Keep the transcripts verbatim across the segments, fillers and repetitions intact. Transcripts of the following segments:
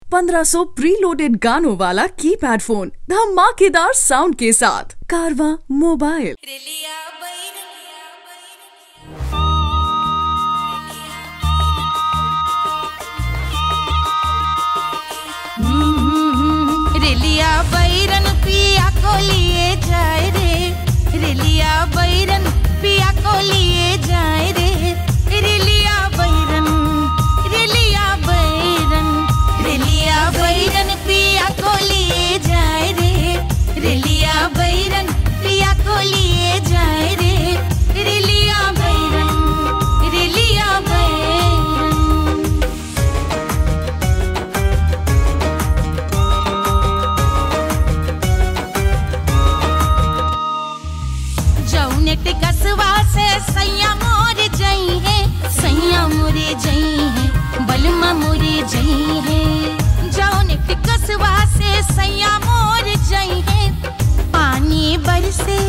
पंद्रह सौ pre loaded गानों वाला कीपैड फोन धमाकेदार साउंड के साथ कारवा मोबाइल। रेलिया बैरन पिया को लिए जाए रे, रेलिया बैरन पिया को लिए जाए रे, रेलिया बैरन रेलिया बैरन रेलिया बैरन पिया को लिए जाए रे, रेलिया बैरन पिया को लिए जाए रे, रेलिया बैरन रेलिया बैरन। जौने टिकसवा से सैया मोर जई है, सैया मोरे जई है, बलमा मोरे जई है। जौने टिकसवा से सैया मोर जई है, पानी बरसे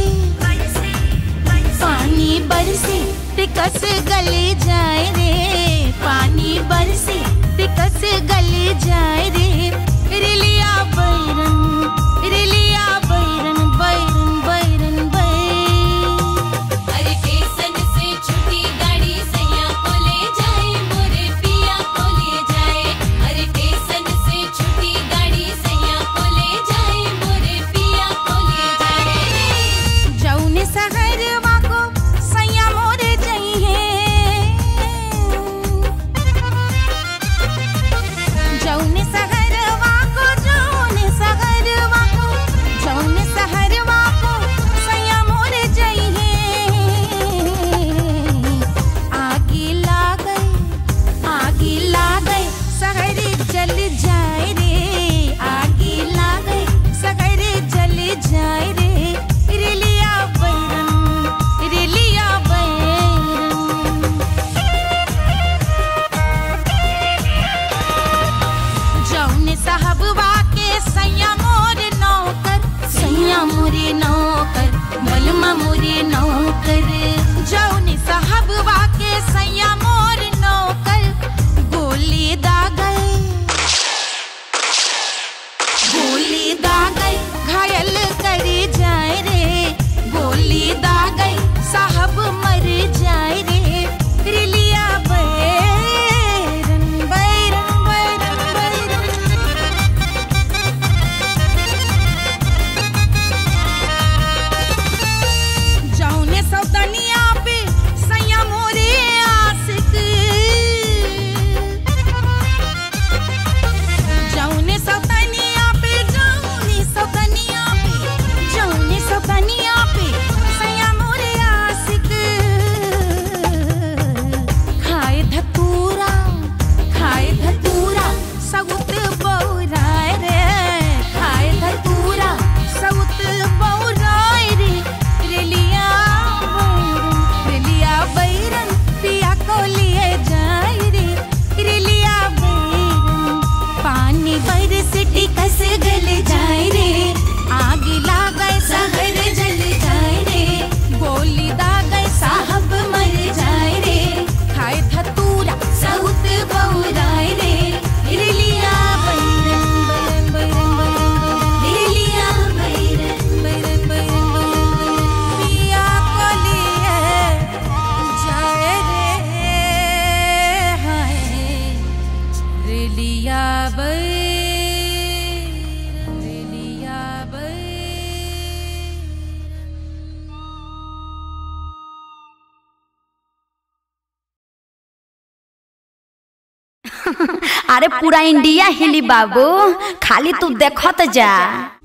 पानी बरसे टिकस गले जाए रे, पानी बरसे टिकस गले जाए रे, रेलिया बैरन रेलिया बैरन बैरन बैरन बैरन। अरे स्टेशन से छुट्टी गाड़ी सैया को ले जाए, मोरे पिया को ले जाए। अरे स्टेशन से छुट्टी गाड़ी सैया को ले जाए, मोरे पिया को ले जाए। जौने सहरवा को सैया मोरे जई है, जौने सहरवा को जौने सहरवा को जौने सहरवा को सैया मोरे जई है। आगे लागे आगे लागे सहर जल जाए रे, आगे लागे सहर जल जाए रे, रेलिया बैरन रेलिया बैरन। जौने साहबवा के सैया मोर नौकर, सैया मोरे नौकर, बलमा मोरे नौकर। जौने साहबवा के सैया मोर नौकर, गोली दागल गोली दागल घायल करे जाए रे, गोली दागल साहब मर जाए रे, रेलिया बैरन बैरन बैरन बैरन। जौने सौतनिया पे सैया मोरे आशिक, जौने सौतनिया पे जौने सौतनिया पे जौने सौतनिया पे सैया मोरे आशिक। खाए धतूरा खाए धतूरा सउत बौराए रे, खाए धतूरा सउत बौराए रे, रेलिया बैरन रेलिया बैरन पिया को लिए जाए रे, रेलिया बैरन। पानी बरस टिकस गल जाए रे, आगे लागे सहर जल जाए रे, गोली दागे साहब मर जाए रे, खाए धतूरा सउत बौराए रे, रेलिया बैरन बैरन बैरन बैरन रेलिया बैरन बैरन बैरन बैरन। पिया को लिए जाए रे, हाय रेलिया बैरन रेलिया बैरन। अरे पूरा इंडिया हिली बाबू, खाली तू देखत जा।